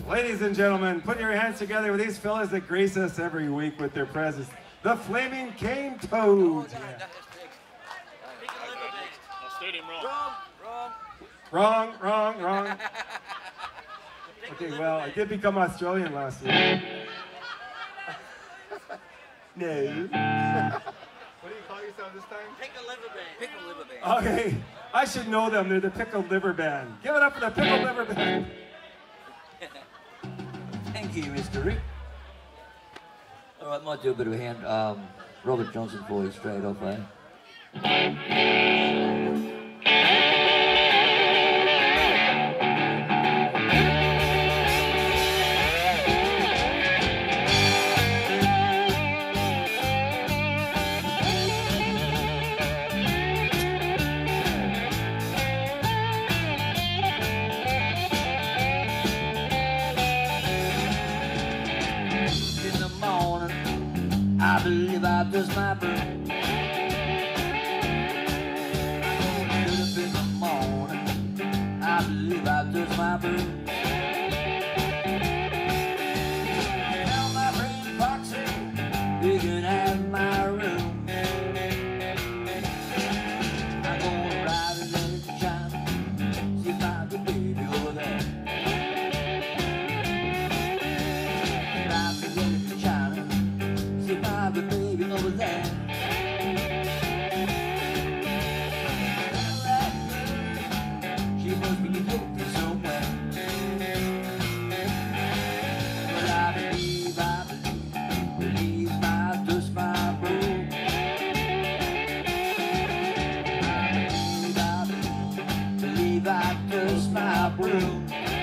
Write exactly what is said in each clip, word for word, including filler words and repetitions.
Ladies and gentlemen, put your hands together with these fellas that grace us every week with their presence. The Flaming Cane Toads. Yeah. Wrong, wrong, wrong. Okay, well, I did become Australian last week. No. What do you call yourself this time? Pickle Liver Band. Pickle Liver Band. Okay, I should know them. They're the Pickled Liver Band. Give it up for the Pickled Liver Band. Thank you, Mister Rick. All right, might do a bit of a hand. Um, Robert Johnson for you straight off, eh? I believe I just my birth. Get up in the morning. I believe I just my birth. Tell my friend Foxy, you can have my room. I'm gonna ride and let it shine. See if I can baby over there. Ride and let it shine. The baby over there. She must be guilty somewhere. But I believe, I believe, believe my dust, my road. I believe, I believe, believe I dust my road.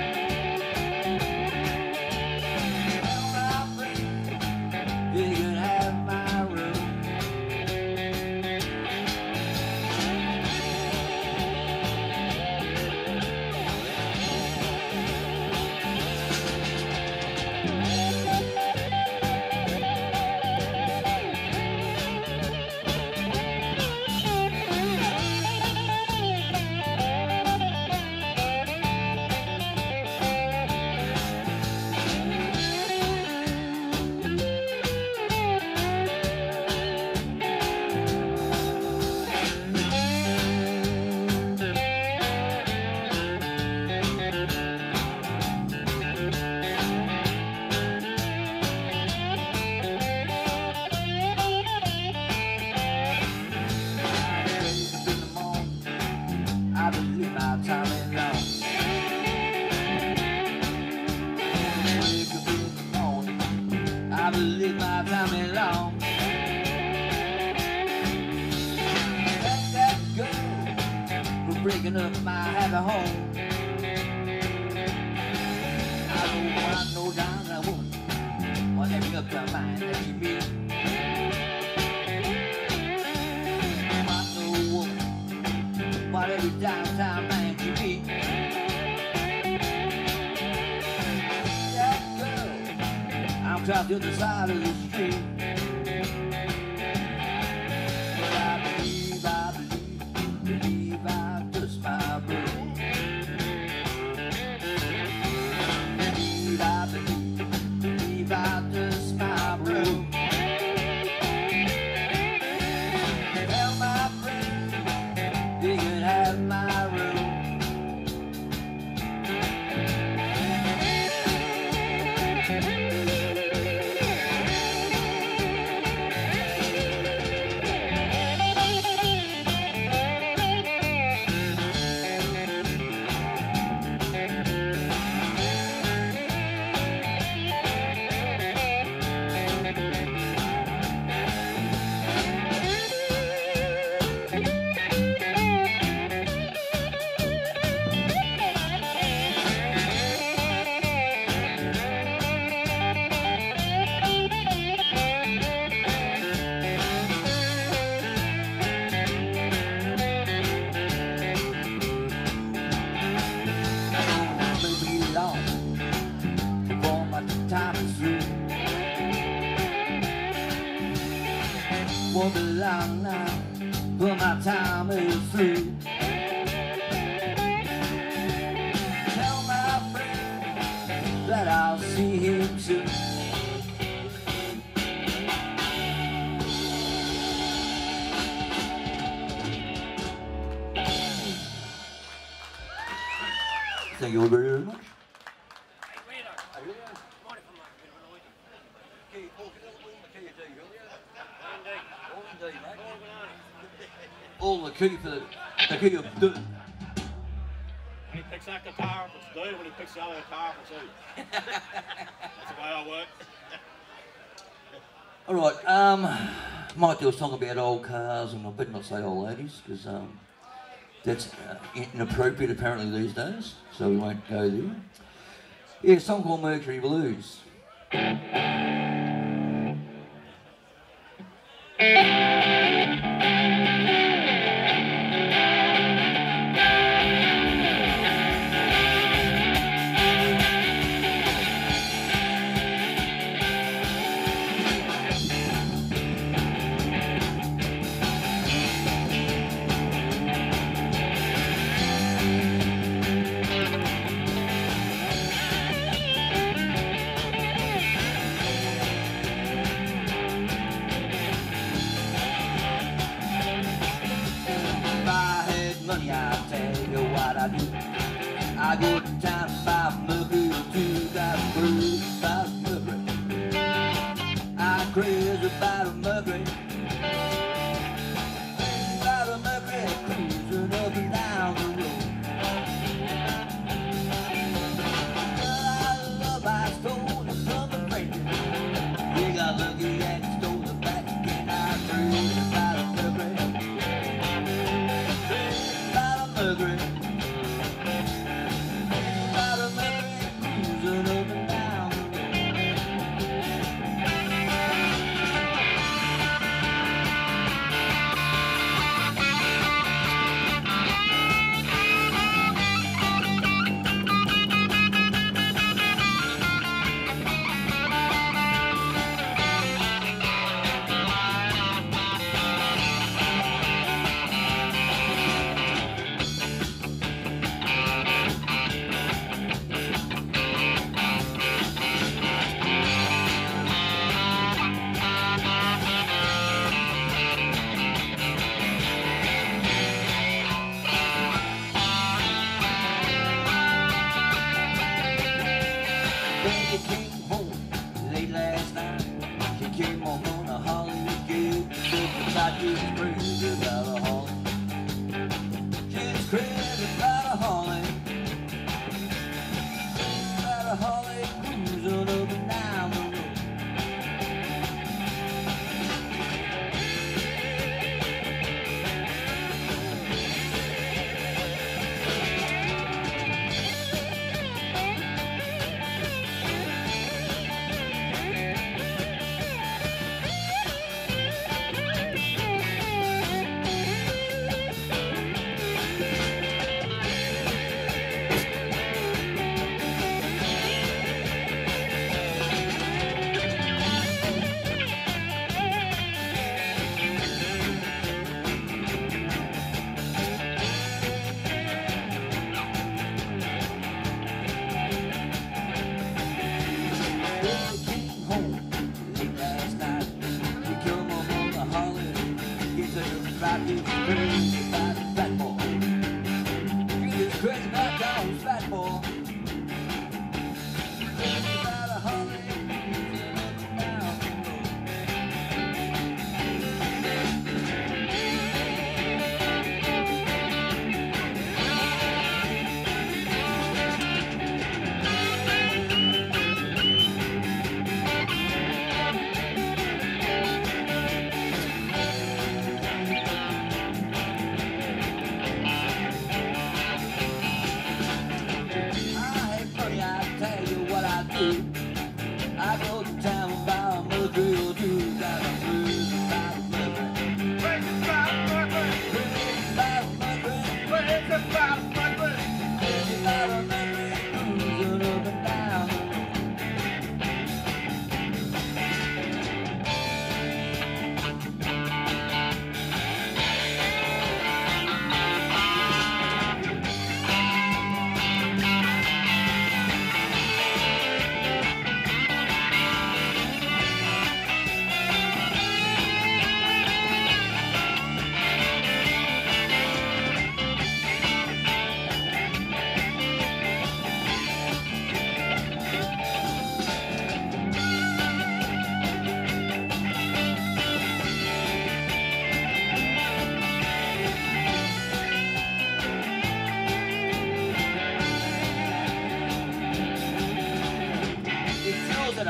Breaking up my happy home. I don't want no dime, I won't. Want every up to mine that you meet. I want no woman. Want every downtown man you meet. That girl, I'm trapped to the side of the street. But I believe, I believe, believe I my room. Believe I believe, believe I just my room. Tell my friend, you can have my room. Won't be long now, but my time is through. Tell my friend that I see him soon. Thank you very much. All the key for the, the key of doing. When he picks that guitar, it's D. When he picks the other guitar, it's E. That's the way I work. All right, um, might do a song about old cars, and I better not say old ladies, because um, that's uh, inappropriate apparently these days, so we won't go there. Yeah, a song called Mercury Blues. I go to town to buy Mercury too, got a blues about Mercury. I'm crazy about a Mercury. About a Mercury cruising up and down the road. I love I stole it from a friend. We got lucky and stole it back again. I'm crazy about a Mercury. About a Mercury.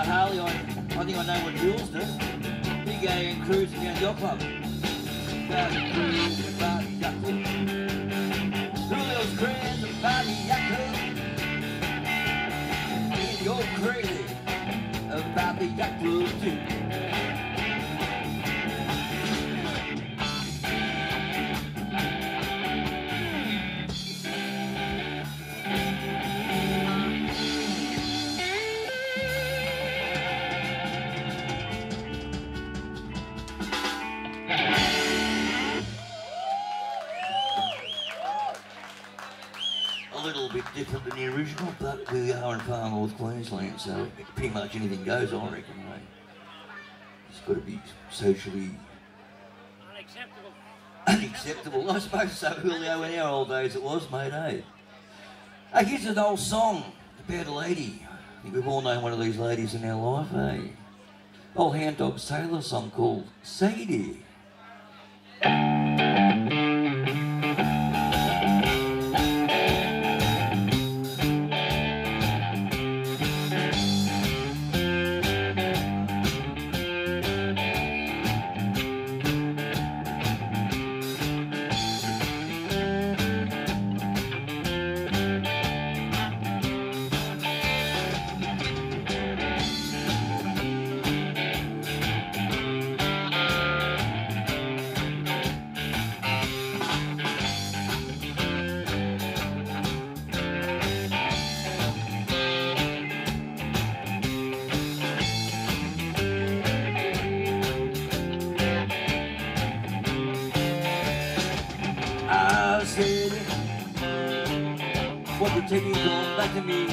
Harley, I, I think I know what Jules does. Big A and cruising down your club. Barty cruise, Barty yacht club. Julio's crazy, Barty yacht club. And you're crazy about the yacht club too. A little bit different than the original, but we are in far north Queensland, so pretty much anything goes, I reckon, mate. It's got to be socially Unacceptable. unacceptable. I suppose so, Julio, in our old days it was, mate, eh? Hey, here's an old song about a lady. I think we've all known one of these ladies in our life, eh? Old Hound Dog Sailor song called Sadie. I said, what you take me going back to me?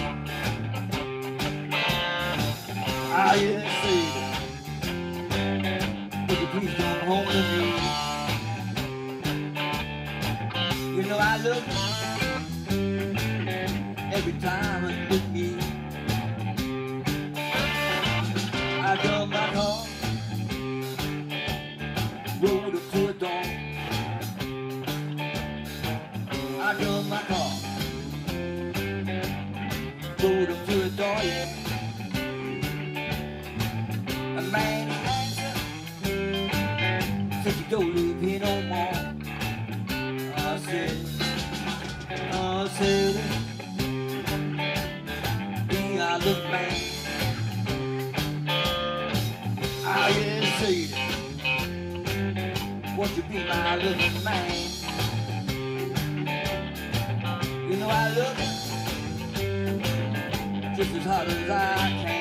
I said, would you please come home to me? You know I love you every time you look at me. I got my car, rode up to a dawn. I drove my car, rode up to the door, yeah. A man answered, said you don't live here no more. I said, I said, be I look man. I said, won't you be my little man? You know I love you just as hard as I can.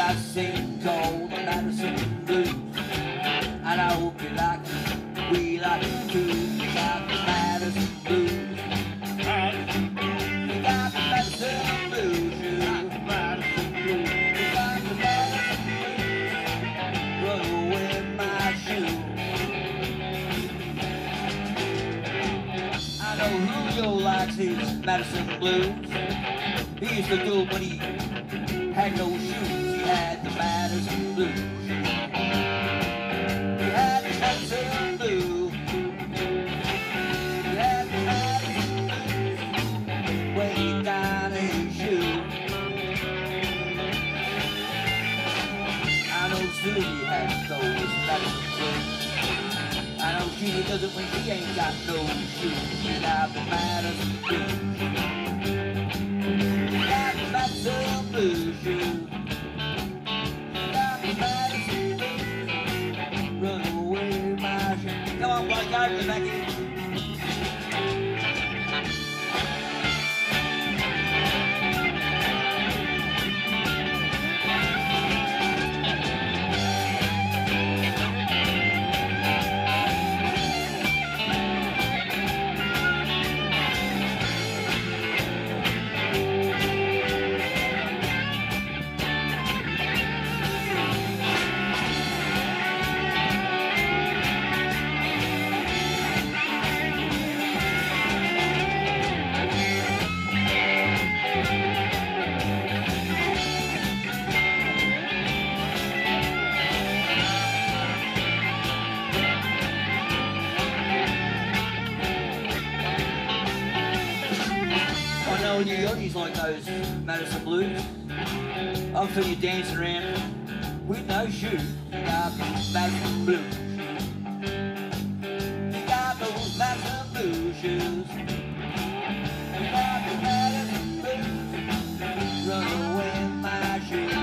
got sing called the Madison Blues. And I hope you like it, we like it too. We got the Madison Blues. We got the Madison Blues. We got the Madison Blues. We got the Madison Blues. Run away in my shoe. I know Julio likes his Madison Blues. He used to do it when he had no shoes. He had the Madison Blues. He had the Madison Blues. He had the Madison Blues way down his shoe. I know Susie has those Madison Blues. I know she does it when she ain't got no shoes. She got the Madison Blues. Got the Madison Blues shoes. Got the Madison Blues. Run away my shoes. Come on, boy, got it back in. You yachties like those Madison Blues. I'm feeling you dancing around with no shoes. You got those Madison Blues. You got those Madison Blues shoes. You got the Madison Blues. Run away in my shoes.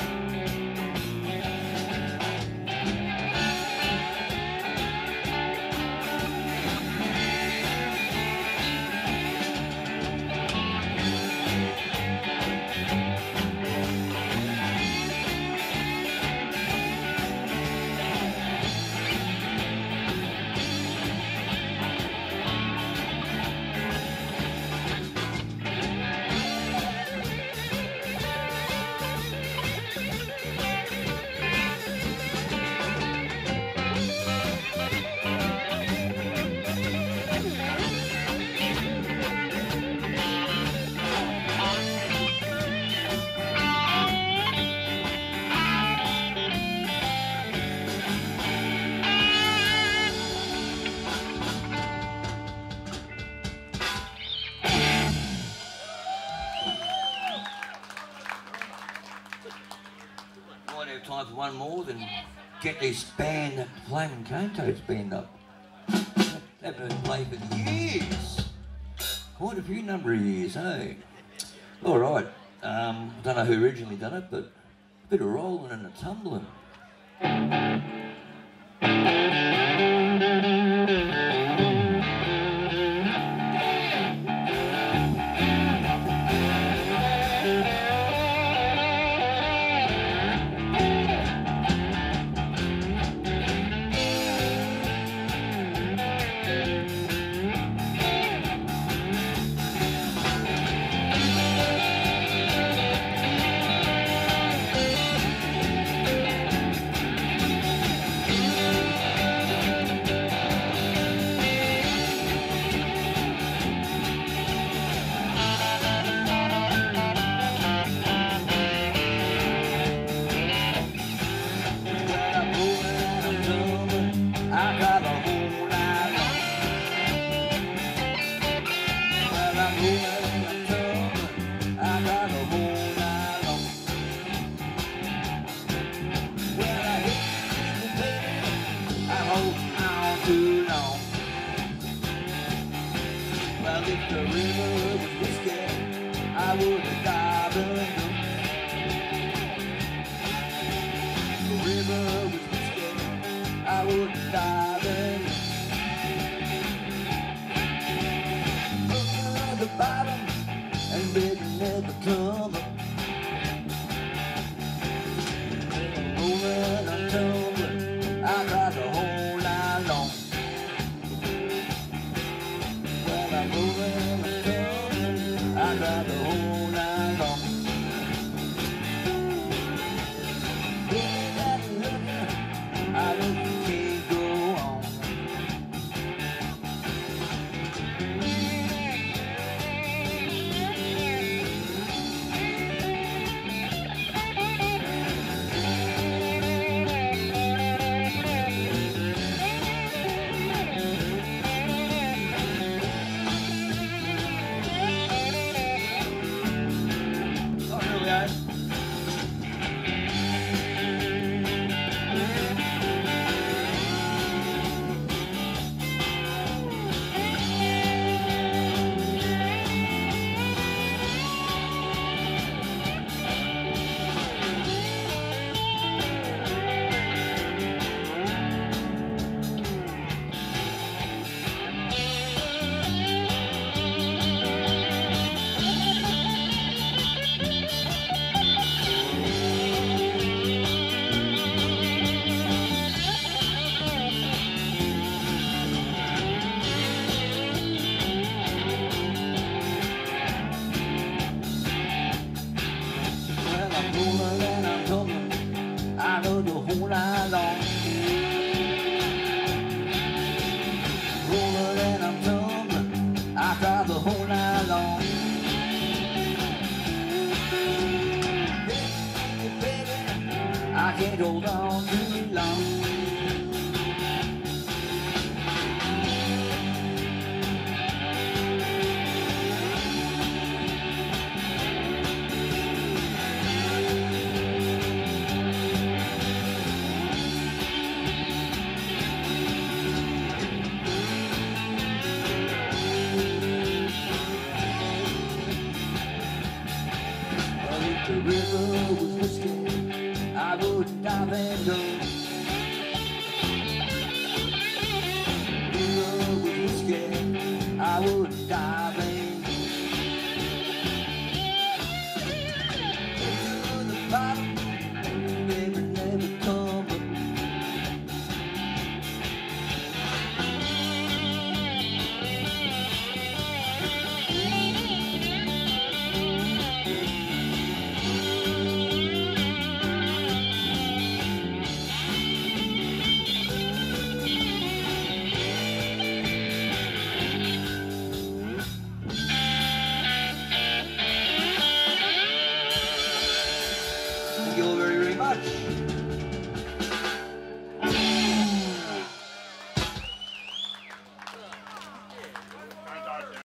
Time for one more, then get this band, that Flaming Cane Toads band up. They've been playing for years. Quite a few number of years, hey? Alright, um, don't know who originally done it, but a bit of rolling and a tumbling. whole night long. Rolling and I'm tumbling, I cried the whole night long. Baby, baby, I can't hold on too long. The river was whiskey, I would dive and go.